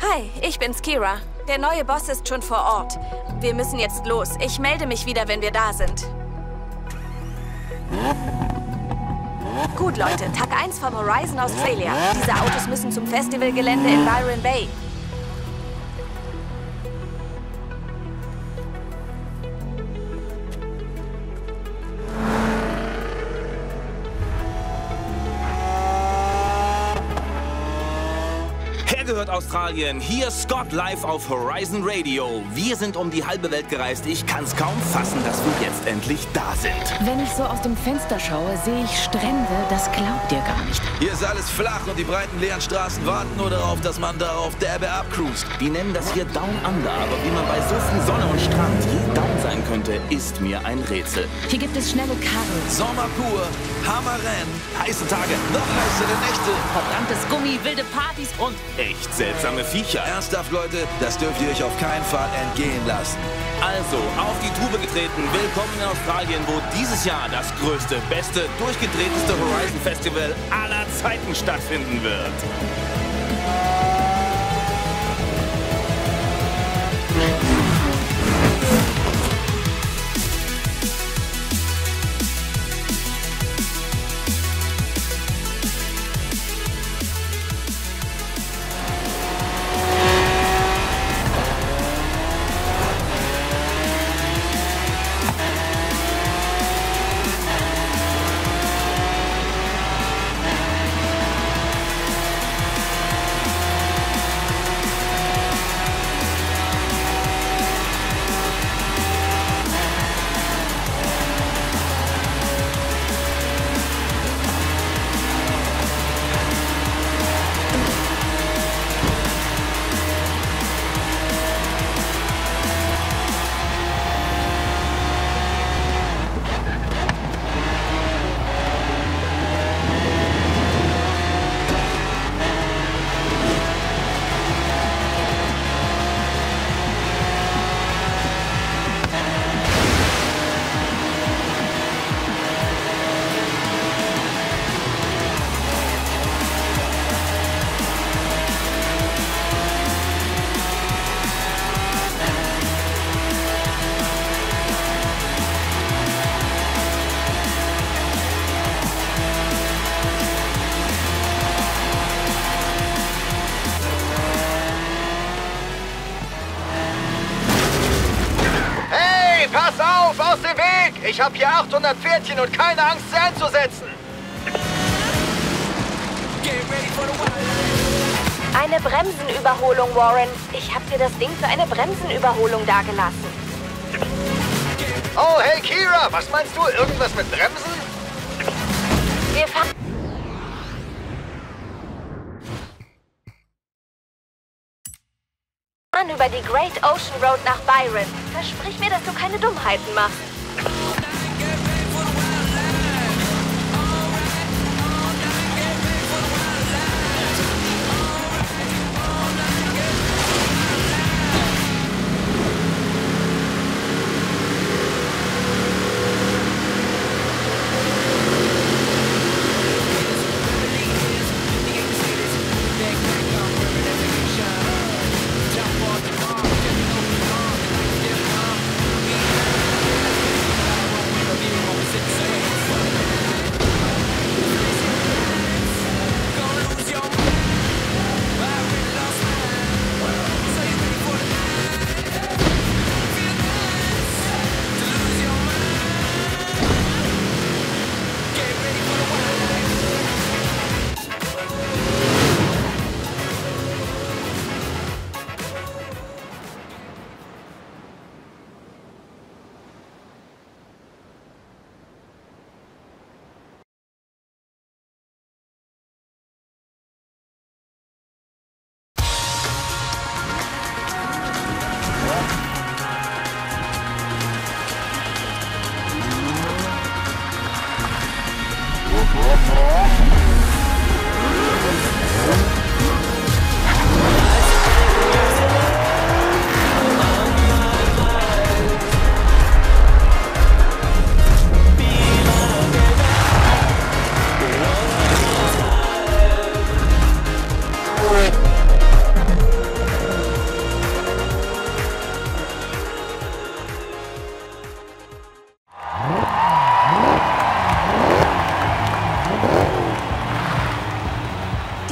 Hi, ich bin's, Kira. Der neue Boss ist schon vor Ort. Wir müssen jetzt los. Ich melde mich wieder, wenn wir da sind. Gut, Leute. Tag 1 vom Horizon Australia. Diese Autos müssen zum Festivalgelände in Byron Bay. Gehört Australien, hier Scott live auf Horizon Radio. Wir sind um die halbe Welt gereist. Ich kann's kaum fassen, dass wir jetzt endlich da sind. Wenn ich so aus dem Fenster schaue, sehe ich Strände, das glaubt ihr gar nicht. Hier ist alles flach und die breiten leeren Straßen warten nur darauf, dass man da auf der Ebbe abcruist. Die nennen das hier Down Under, aber wie man bei so viel Sonne und Strand je down sein könnte, ist mir ein Rätsel. Hier gibt es schnelle Karren. Sommer pur, Hammerrennen, heiße Tage, noch heißere Nächte. Verbranntes Gummi, wilde Partys und Echt seltsame Viecher. Ernsthaft, Leute, das dürft ihr euch auf keinen Fall entgehen lassen. Also, auf die Tube getreten. Willkommen in Australien, wo dieses Jahr das größte, beste, durchgedrehteste Horizon Festival aller Zeiten stattfinden wird. Aus dem Weg! Ich habe hier 800 Pferdchen und keine Angst, sie einzusetzen! Eine Bremsenüberholung, Warren. Ich habe dir das Ding für eine Bremsenüberholung dagelassen. Oh, hey Kira, was meinst du? Irgendwas mit Bremsen? Wir fahren über die Great Ocean Road nach Byron. Versprich mir, dass du keine Dummheiten machst.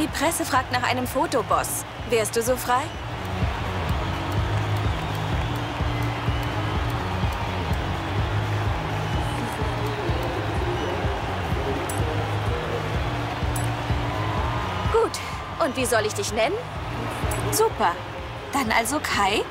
Die Presse fragt nach einem Fotoboss. Wärst du so frei? Gut. Und wie soll ich dich nennen? Super. Dann also Kai?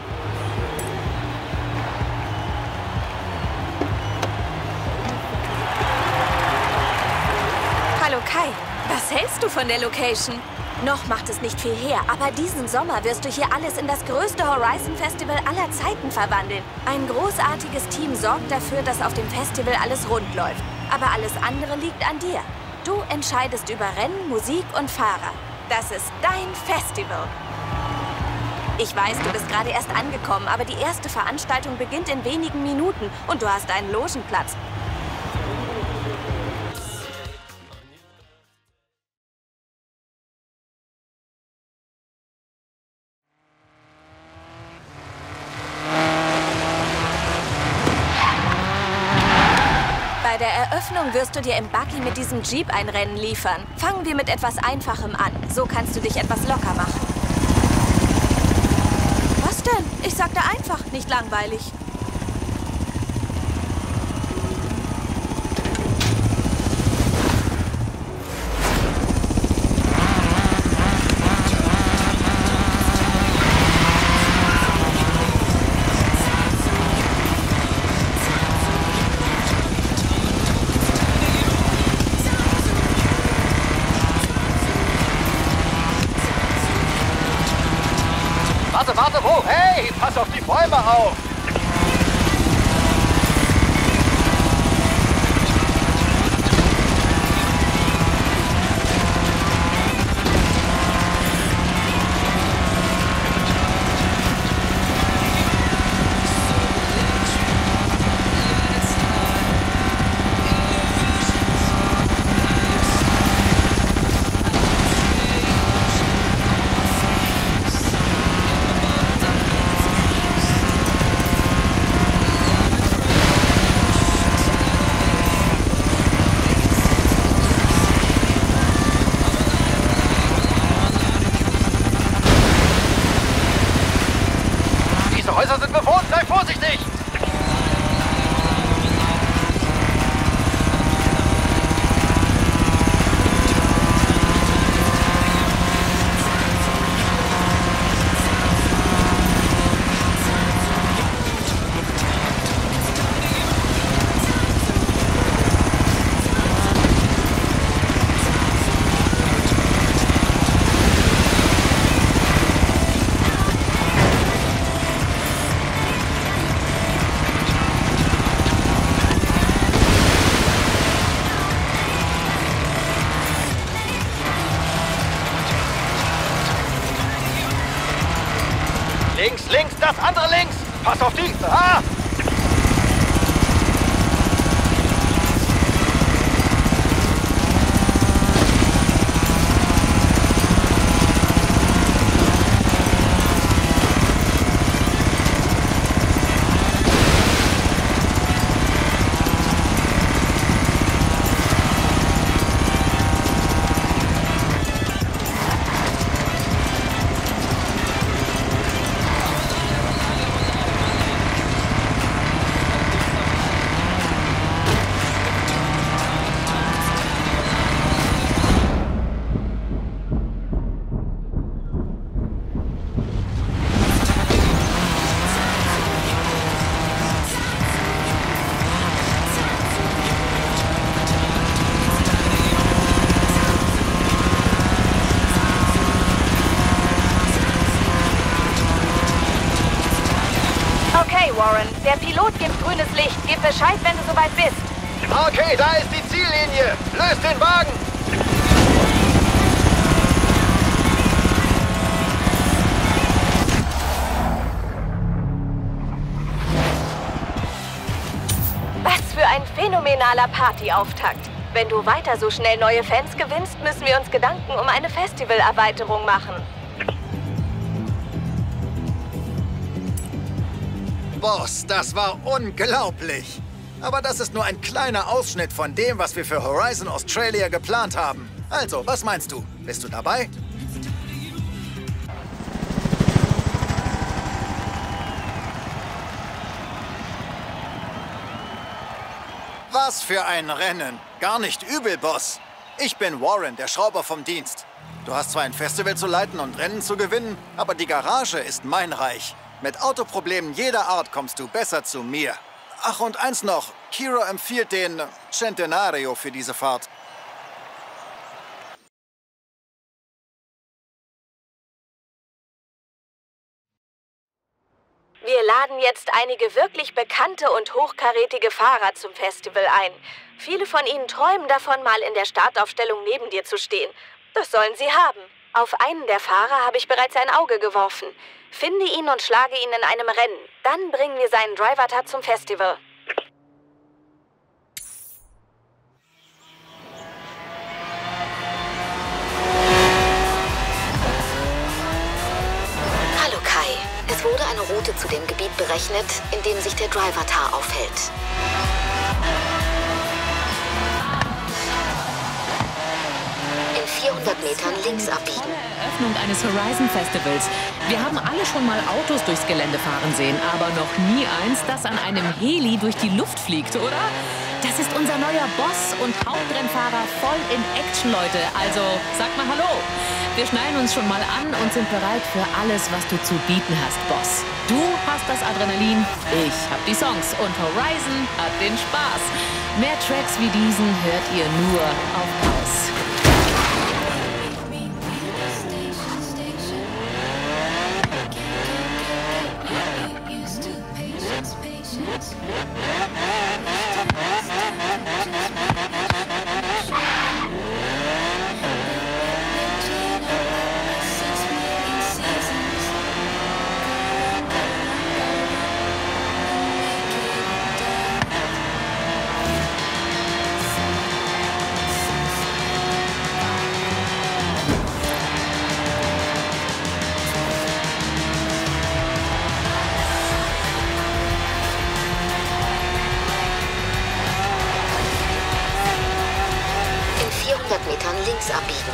Hallo Kai. Was hältst du von der Location? Noch macht es nicht viel her, aber diesen Sommer wirst du hier alles in das größte Horizon Festival aller Zeiten verwandeln. Ein großartiges Team sorgt dafür, dass auf dem Festival alles rund läuft. Aber alles andere liegt an dir. Du entscheidest über Rennen, Musik und Fahrer. Das ist dein Festival. Ich weiß, du bist gerade erst angekommen, aber die erste Veranstaltung beginnt in wenigen Minuten und du hast einen Logenplatz. Bei der Eröffnung wirst du dir im Buggy mit diesem Jeep ein Rennen liefern. Fangen wir mit etwas Einfachem an. So kannst du dich etwas locker machen. Was denn? Ich sagte einfach, nicht langweilig. Warte, wo? Hey, pass auf die Bäume auf! Diese Häuser sind bewohnt, sei vorsichtig! Links, das andere links! Pass auf die! Ah! Okay, Warren. Der Pilot gibt grünes Licht. Gib Bescheid, wenn du soweit bist. Okay, da ist die Ziellinie. Löst den Wagen. Was für ein phänomenaler Partyauftakt. Wenn du weiter so schnell neue Fans gewinnst, müssen wir uns Gedanken um eine Festivalerweiterung machen. Boss, das war unglaublich. Aber das ist nur ein kleiner Ausschnitt von dem, was wir für Horizon Australia geplant haben. Also, was meinst du? Bist du dabei? Was für ein Rennen. Gar nicht übel, Boss. Ich bin Warren, der Schrauber vom Dienst. Du hast zwar ein Festival zu leiten und Rennen zu gewinnen, aber die Garage ist mein Reich. Mit Autoproblemen jeder Art kommst du besser zu mir. Ach, und eins noch. Kira empfiehlt den Centenario für diese Fahrt. Wir laden jetzt einige wirklich bekannte und hochkarätige Fahrer zum Festival ein. Viele von ihnen träumen davon, mal in der Startaufstellung neben dir zu stehen. Das sollen sie haben. Auf einen der Fahrer habe ich bereits ein Auge geworfen. Finde ihn und schlage ihn in einem Rennen. Dann bringen wir seinen Driver-Tat zum Festival. Hallo Kai. Es wurde eine Route zu dem Gebiet berechnet, in dem sich der Driver-Tar aufhält. In 400 Metern links abbiegen. Eröffnung eines Horizon Festivals. Wir haben alle schon mal Autos durchs Gelände fahren sehen, aber noch nie eins, das an einem Heli durch die Luft fliegt, oder? Das ist unser neuer Boss und Hauptrennfahrer voll in Action, Leute. Also, sag mal Hallo. Wir schnallen uns schon mal an und sind bereit für alles, was du zu bieten hast, Boss. Du hast das Adrenalin, ich hab die Songs und Horizon hat den Spaß. Mehr Tracks wie diesen hört ihr nur auf Haus. Metern links abbiegen.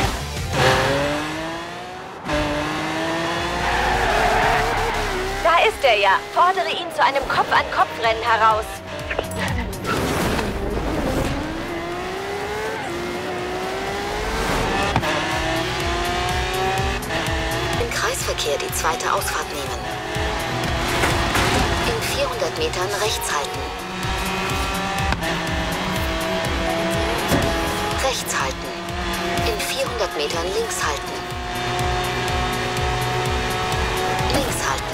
Da ist er ja. Fordere ihn zu einem Kopf-an-Kopf-Rennen heraus. Im Kreisverkehr die zweite Ausfahrt nehmen. In 400 Metern rechts halten. Rechts halten. In 400 Metern links halten. Links halten.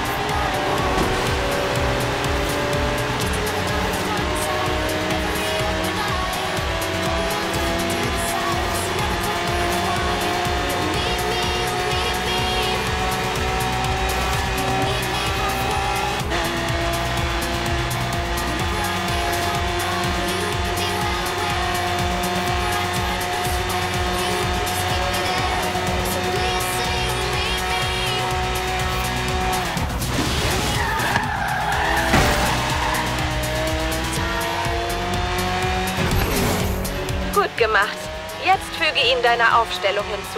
Gut gemacht. Jetzt füge ihn deiner Aufstellung hinzu.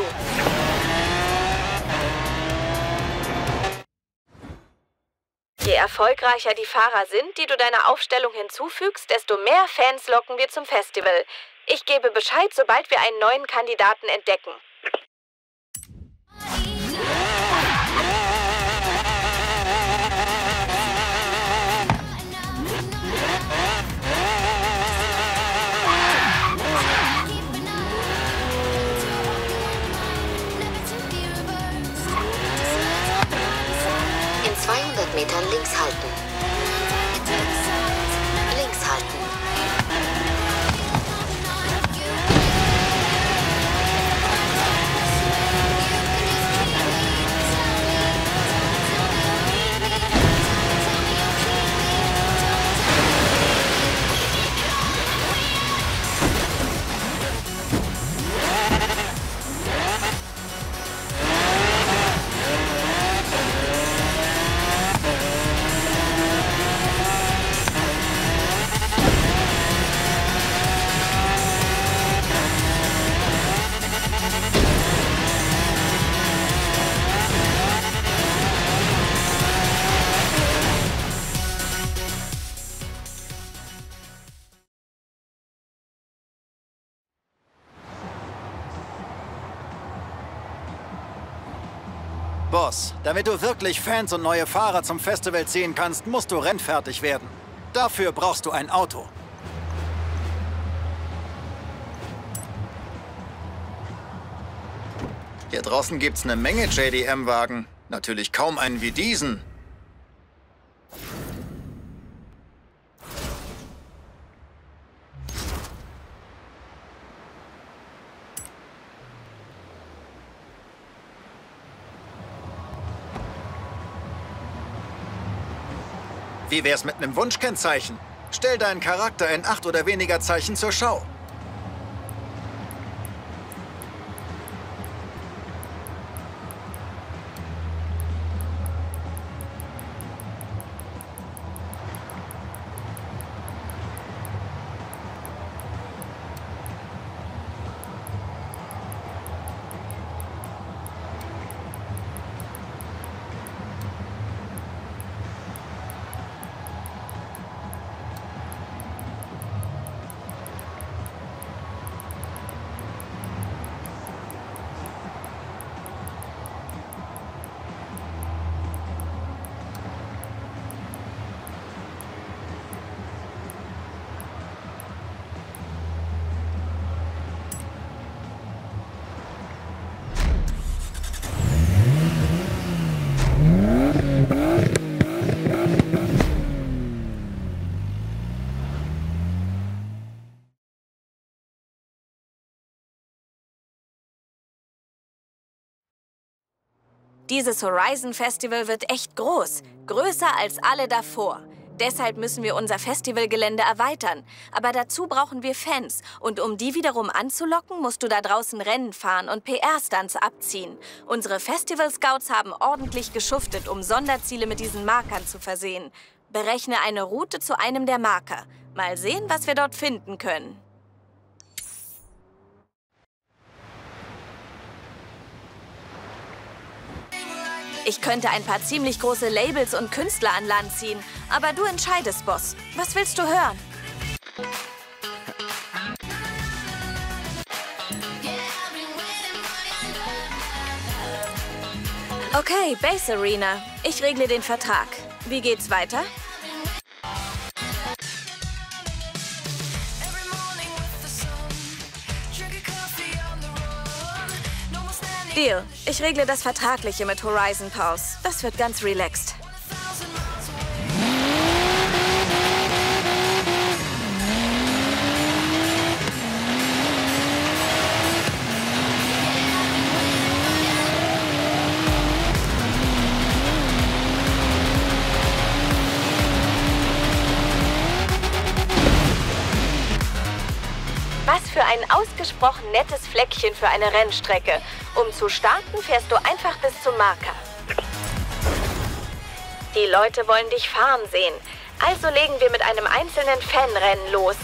Je erfolgreicher die Fahrer sind, die du deiner Aufstellung hinzufügst, desto mehr Fans locken wir zum Festival. Ich gebe Bescheid, sobald wir einen neuen Kandidaten entdecken. In 200 Metern links halten. Links halten. Boss, damit du wirklich Fans und neue Fahrer zum Festival ziehen kannst, musst du rennfertig werden. Dafür brauchst du ein Auto. Hier draußen gibt's eine Menge JDM-Wagen. Natürlich kaum einen wie diesen. Wie wär's mit einem Wunschkennzeichen? Stell deinen Charakter in 8 oder weniger Zeichen zur Schau. Dieses Horizon Festival wird echt groß. Größer als alle davor. Deshalb müssen wir unser Festivalgelände erweitern. Aber dazu brauchen wir Fans. Und um die wiederum anzulocken, musst du da draußen Rennen fahren und PR-Stunts abziehen. Unsere Festival-Scouts haben ordentlich geschuftet, um Sonderziele mit diesen Markern zu versehen. Berechne eine Route zu einem der Marker. Mal sehen, was wir dort finden können. Ich könnte ein paar ziemlich große Labels und Künstler an Land ziehen. Aber du entscheidest, Boss. Was willst du hören? Okay, Base Arena. Ich regle den Vertrag. Wie geht's weiter? Deal. Ich regle das Vertragliche mit Horizon Pause. Das wird ganz relaxed. Was für ein ausgesprochen nettes Fleckchen für eine Rennstrecke. Um zu starten, fährst du einfach bis zum Marker. Die Leute wollen dich fahren sehen. Also legen wir mit einem einzelnen Fanrennen los.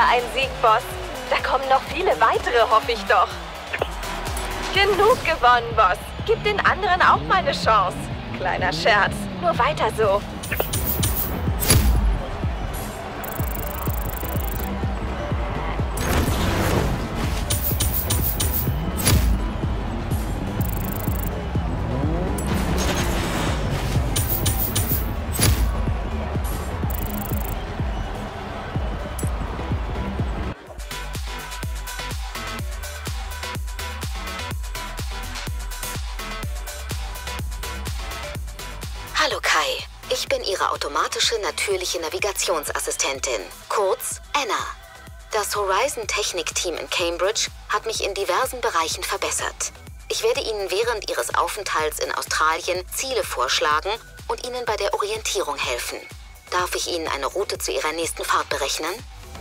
wieder ein Sieg, Boss. Da kommen noch viele weitere, hoffe ich doch. Genug gewonnen, Boss. Gib den anderen auch mal eine Chance. Kleiner Scherz. Nur weiter so. Hallo Kai, ich bin Ihre automatische natürliche Navigationsassistentin, kurz Anna. Das Horizon Technik-Team in Cambridge hat mich in diversen Bereichen verbessert. Ich werde Ihnen während Ihres Aufenthalts in Australien Ziele vorschlagen und Ihnen bei der Orientierung helfen. Darf ich Ihnen eine Route zu Ihrer nächsten Fahrt berechnen?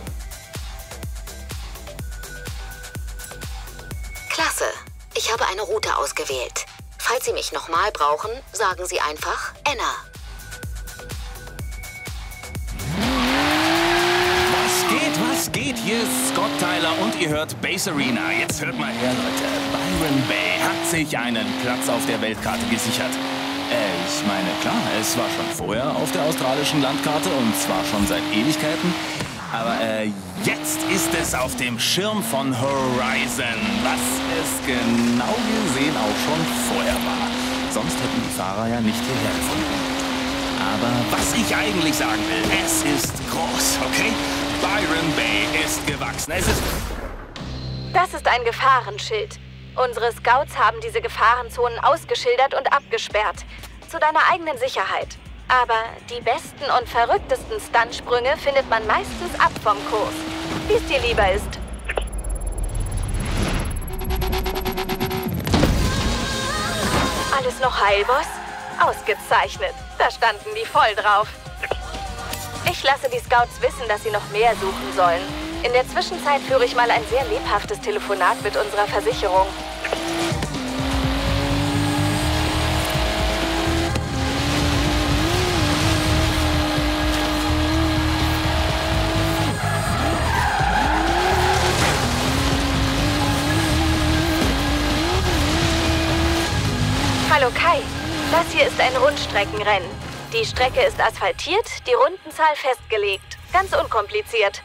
Klasse, ich habe eine Route ausgewählt. Falls Sie mich nochmal brauchen, sagen Sie einfach Anna. Was geht? Hier ist Scott Tyler und ihr hört Base Arena. Jetzt hört mal her, Leute. Byron Bay hat sich einen Platz auf der Weltkarte gesichert. Ich meine, klar, es war schon vorher auf der australischen Landkarte und zwar schon seit Ewigkeiten. Aber jetzt ist es auf dem Schirm von Horizon, was es genau gesehen auch schon vorher war. Sonst hätten die Fahrer ja nicht hierher gefunden. Aber was ich eigentlich sagen will, es ist groß, okay? Byron Bay ist gewachsen. Das ist ein Gefahrenschild. Unsere Scouts haben diese Gefahrenzonen ausgeschildert und abgesperrt. Zu deiner eigenen Sicherheit. Aber die besten und verrücktesten Stuntsprünge findet man meistens ab vom Kurs. Wie es dir lieber ist. Alles noch heil, Boss? Ausgezeichnet. Da standen die voll drauf. Ich lasse die Scouts wissen, dass sie noch mehr suchen sollen. In der Zwischenzeit führe ich mal ein sehr lebhaftes Telefonat mit unserer Versicherung. Hallo Kai, das hier ist ein Rundstreckenrennen. Die Strecke ist asphaltiert, die Rundenzahl festgelegt. Ganz unkompliziert.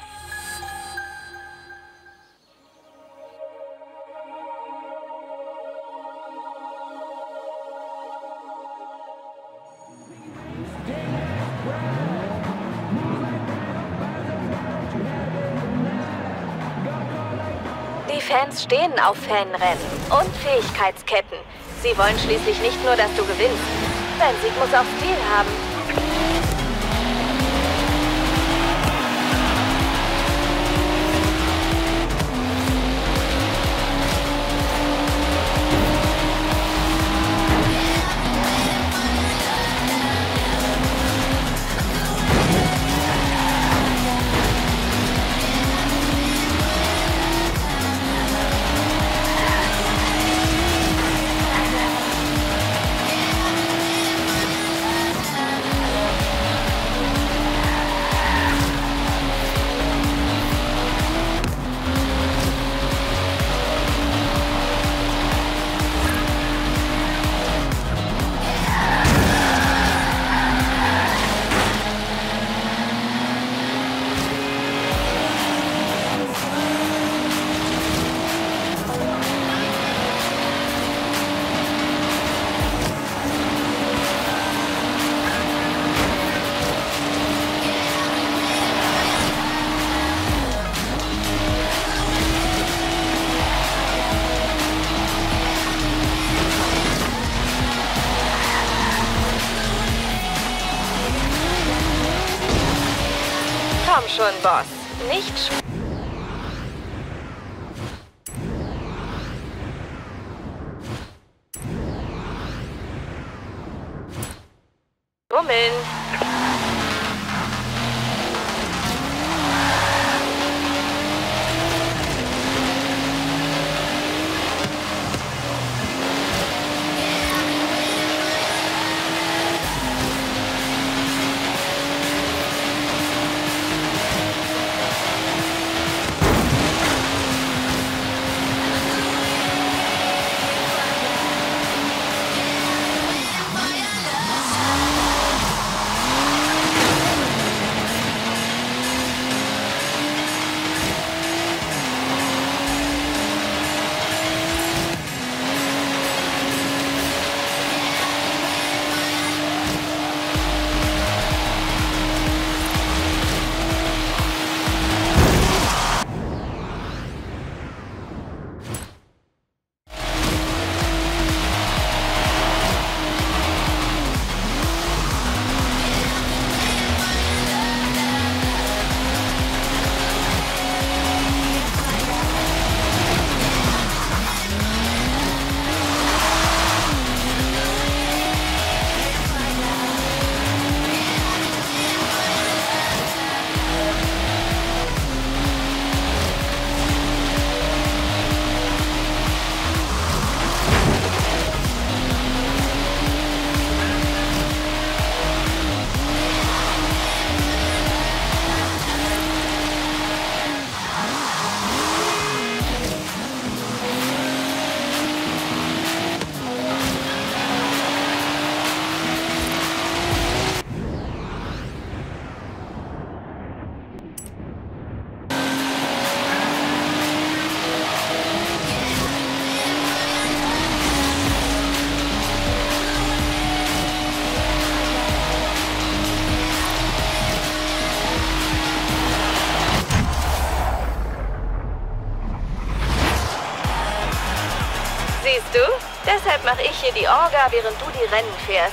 Die Fans stehen auf Fanrennen und Fähigkeitsketten. Sie wollen schließlich nicht nur, dass du gewinnst. Dein Sieg muss auch Stil haben. Komm schon, Boss. Nicht schummeln. Deshalb mache ich hier die Orga, während du die Rennen fährst.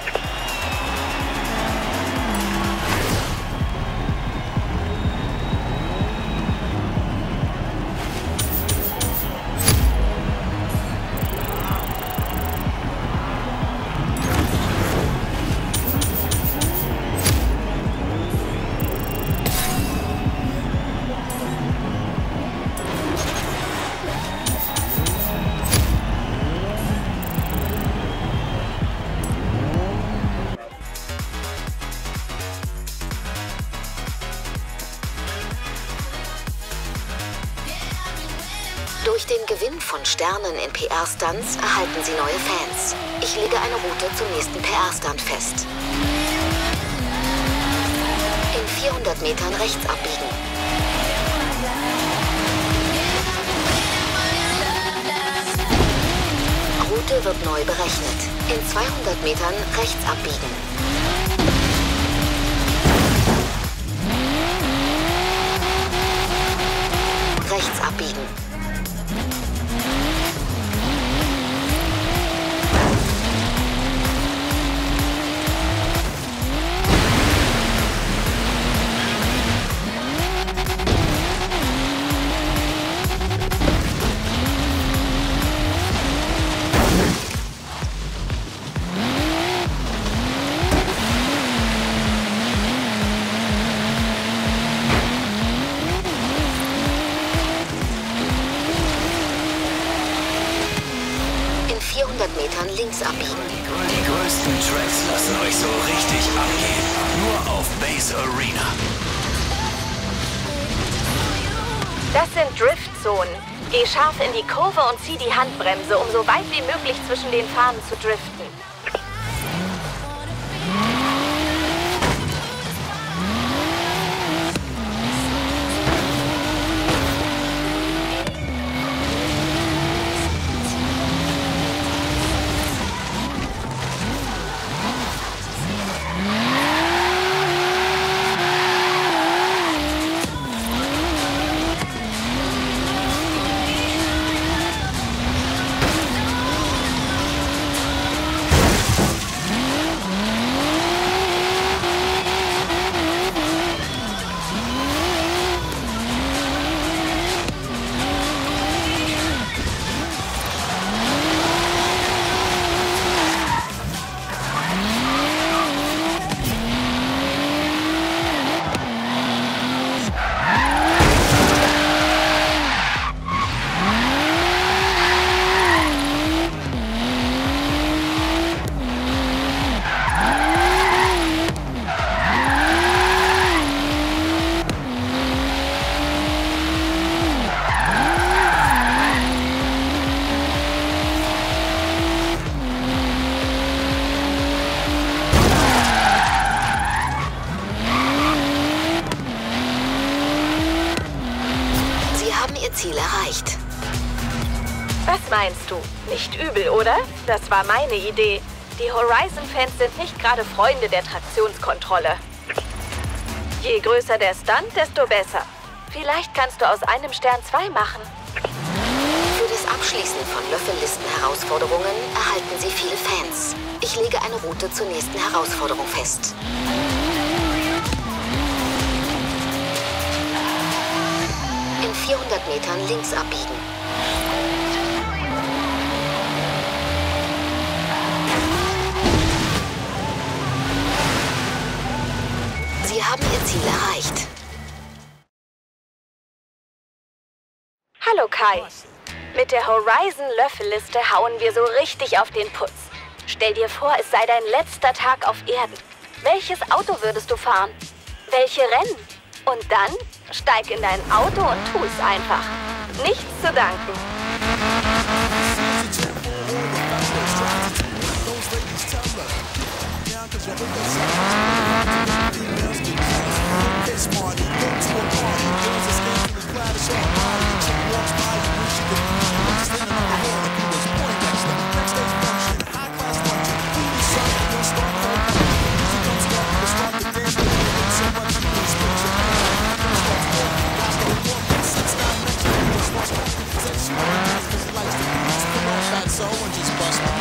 Durch den Gewinn von Sternen in PR-Stunts erhalten Sie neue Fans. Ich lege eine Route zum nächsten PR-Stunt fest. In 400 Metern rechts abbiegen. Route wird neu berechnet. In 200 Metern rechts abbiegen. Rechts abbiegen. Metern links abbiegen. Die größten Tracks lassen euch so richtig abgehen. Nur auf Base Arena. Das sind Driftzonen. Geh scharf in die Kurve und zieh die Handbremse, um so weit wie möglich zwischen den Fahnen zu driften. Ziel erreicht. Was meinst du? Nicht übel, oder? Das war meine Idee. Die Horizon-Fans sind nicht gerade Freunde der Traktionskontrolle. Je größer der Stunt, desto besser. Vielleicht kannst du aus einem Stern 2 machen. Für das Abschließen von Löffellisten-Herausforderungen erhalten Sie viele Fans. Ich lege eine Route zur nächsten Herausforderung fest. In 400 Metern links abbiegen. Sie haben Ihr Ziel erreicht. Hallo Kai. Mit der Horizon-Löffelliste hauen wir so richtig auf den Putz. Stell dir vor, es sei dein letzter Tag auf Erden. Welches Auto würdest du fahren? Welche Rennen? Und dann steig in dein Auto und tu es einfach. Nichts zu danken. So and just bust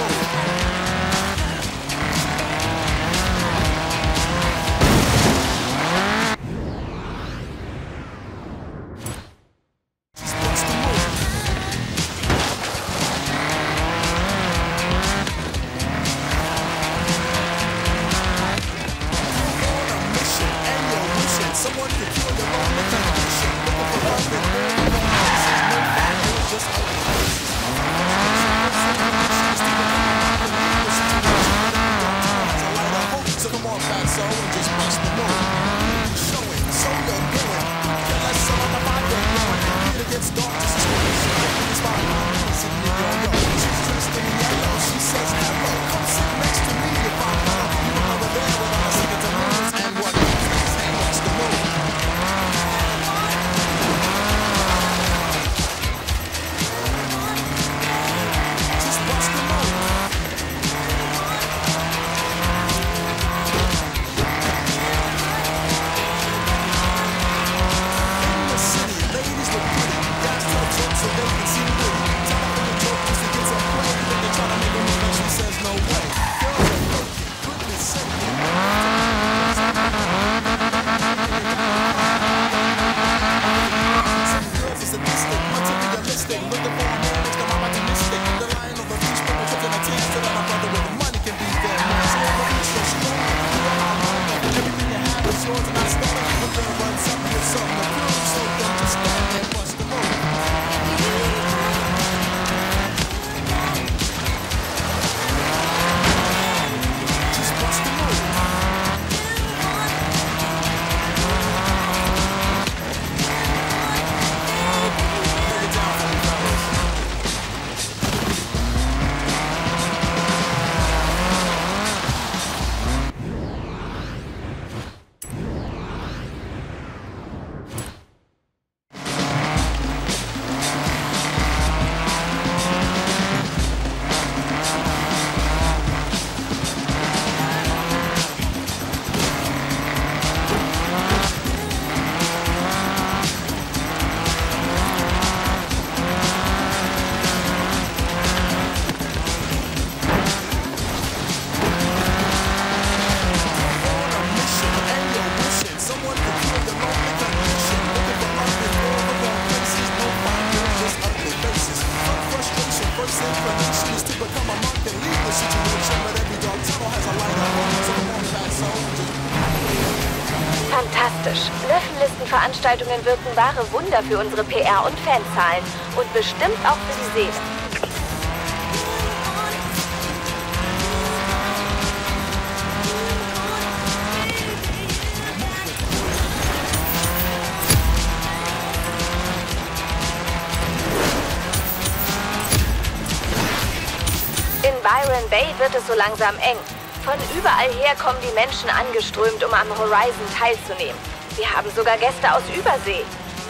Fantastisch. Löffellistenveranstaltungen wirken wahre Wunder für unsere PR und Fanzahlen. Und bestimmt auch für die Seele. In Byron Bay wird es so langsam eng. Von überall her kommen die Menschen angeströmt, um am Horizon teilzunehmen. Wir haben sogar Gäste aus Übersee.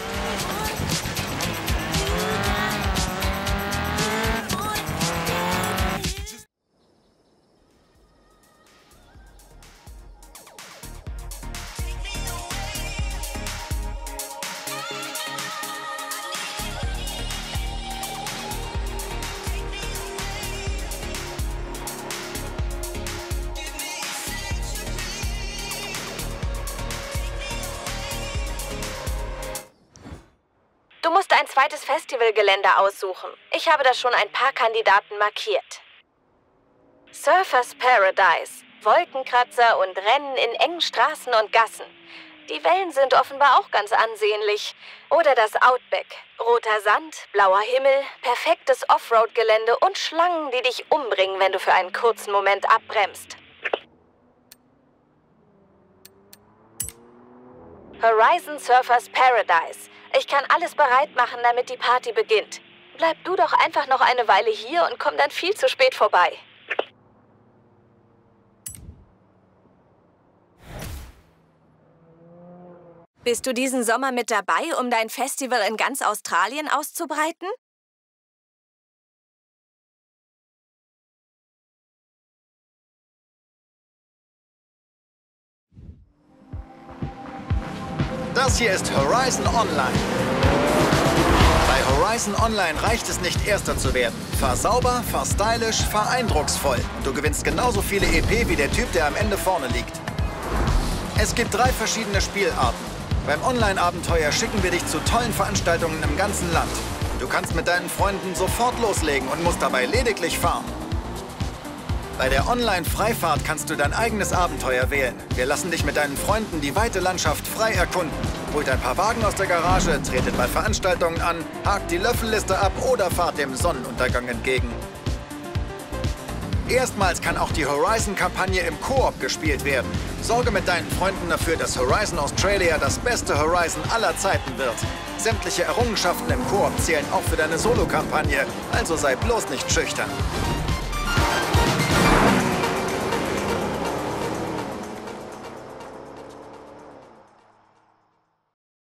Du musst ein zweites Festivalgelände aussuchen. Ich habe da schon ein paar Kandidaten markiert. Surfers Paradise. Wolkenkratzer und Rennen in engen Straßen und Gassen. Die Wellen sind offenbar auch ganz ansehnlich. Oder das Outback. Roter Sand, blauer Himmel, perfektes Offroad-Gelände und Schlangen, die dich umbringen, wenn du für einen kurzen Moment abbremst. Horizon Surfers Paradise. Ich kann alles bereit machen, damit die Party beginnt. Bleib du doch einfach noch eine Weile hier und komm dann viel zu spät vorbei. Bist du diesen Sommer mit dabei, um dein Festival in ganz Australien auszubreiten? Das hier ist Horizon Online. Bei Horizon Online reicht es nicht, Erster zu werden. Fahr sauber, fahr stylisch, fahr eindrucksvoll. Und du gewinnst genauso viele EP wie der Typ, der am Ende vorne liegt. Es gibt 3 verschiedene Spielarten. Beim Online-Abenteuer schicken wir dich zu tollen Veranstaltungen im ganzen Land. Du kannst mit deinen Freunden sofort loslegen und musst dabei lediglich fahren. Bei der Online-Freifahrt kannst du dein eigenes Abenteuer wählen. Wir lassen dich mit deinen Freunden die weite Landschaft frei erkunden. Holt ein paar Wagen aus der Garage, tretet bei Veranstaltungen an, hakt die Löffelliste ab oder fahrt dem Sonnenuntergang entgegen. Erstmals kann auch die Horizon-Kampagne im Koop gespielt werden. Sorge mit deinen Freunden dafür, dass Horizon Australia das beste Horizon aller Zeiten wird. Sämtliche Errungenschaften im Koop zählen auch für deine Solo-Kampagne, also sei bloß nicht schüchtern.